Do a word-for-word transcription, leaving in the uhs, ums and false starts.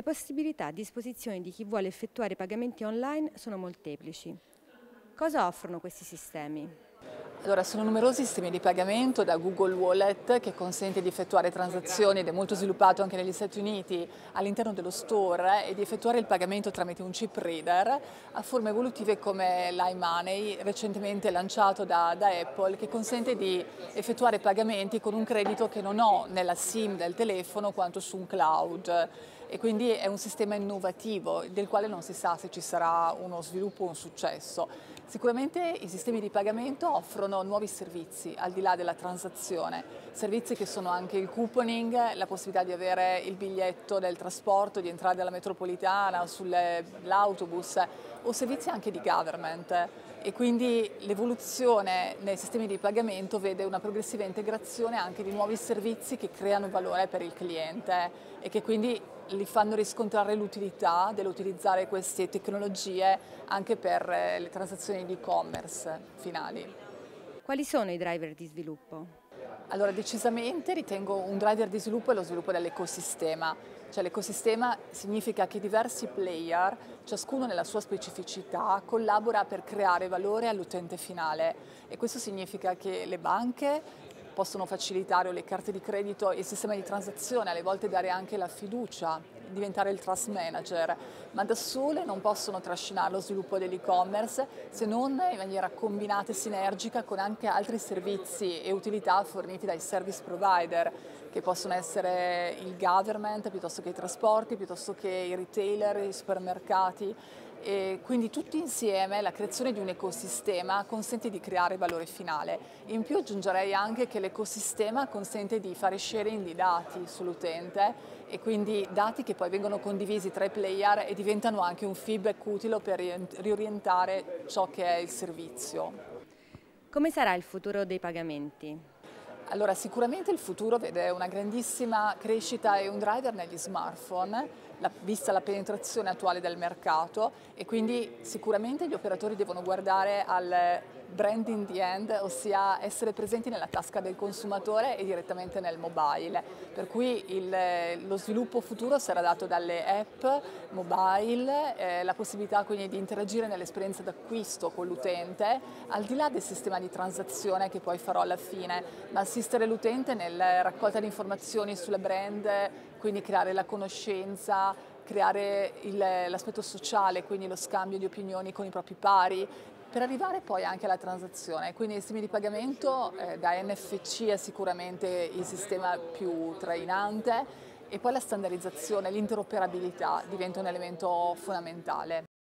possibilità a disposizione di chi vuole effettuare pagamenti online sono molteplici. Cosa offrono questi sistemi? Allora, sono numerosi sistemi di pagamento, da Google Wallet, che consente di effettuare transazioni ed è molto sviluppato anche negli Stati Uniti all'interno dello store, e di effettuare il pagamento tramite un chip reader, a forme evolutive come l'iMoney, recentemente lanciato da, da Apple, che consente di effettuare pagamenti con un credito che non ho nella SIM del telefono quanto su un cloud. E quindi è un sistema innovativo del quale non si sa se ci sarà uno sviluppo o un successo. Sicuramente i sistemi di pagamento offrono nuovi servizi al di là della transazione, servizi che sono anche il couponing, la possibilità di avere il biglietto del trasporto, di entrare dalla metropolitana o sull'autobus, o servizi anche di government. E quindi l'evoluzione nei sistemi di pagamento vede una progressiva integrazione anche di nuovi servizi che creano valore per il cliente e che quindi li fanno riscontrare l'utilità dell'utilizzare queste tecnologie anche per le transazioni di e-commerce finali. Quali sono i driver di sviluppo? Allora, decisamente ritengo un driver di sviluppo è lo sviluppo dell'ecosistema. Cioè l'ecosistema significa che diversi player, ciascuno nella sua specificità, collabora per creare valore all'utente finale, e questo significa che le banche possono facilitare, o le carte di credito, il sistema di transazione, alle volte dare anche la fiducia, diventare il trust manager, ma da sole non possono trascinare lo sviluppo dell'e-commerce se non in maniera combinata e sinergica con anche altri servizi e utilità forniti dai service provider, che possono essere il government, piuttosto che i trasporti, piuttosto che i retailer, i supermercati. E quindi tutti insieme la creazione di un ecosistema consente di creare valore finale. In più aggiungerei anche che l'ecosistema consente di fare sharing di dati sull'utente, e quindi dati che poi vengono condivisi tra i player e diventano anche un feedback utile per riorientare ciò che è il servizio. Come sarà il futuro dei pagamenti? Allora, sicuramente il futuro vede una grandissima crescita e un driver negli smartphone, la, vista la penetrazione attuale del mercato, e quindi sicuramente gli operatori devono guardare al brand in the end, ossia essere presenti nella tasca del consumatore e direttamente nel mobile. Per cui il, lo sviluppo futuro sarà dato dalle app mobile, eh, la possibilità quindi di interagire nell'esperienza d'acquisto con l'utente, al di là del sistema di transazione che poi farò alla fine, ma assistere l'utente nella raccolta di informazioni sulle brand, quindi creare la conoscenza, creare l'aspetto sociale, quindi lo scambio di opinioni con i propri pari, per arrivare poi anche alla transazione. Quindi i sistemi di pagamento eh, da N F C è sicuramente il sistema più trainante, e poi la standardizzazione, l'interoperabilità diventa un elemento fondamentale.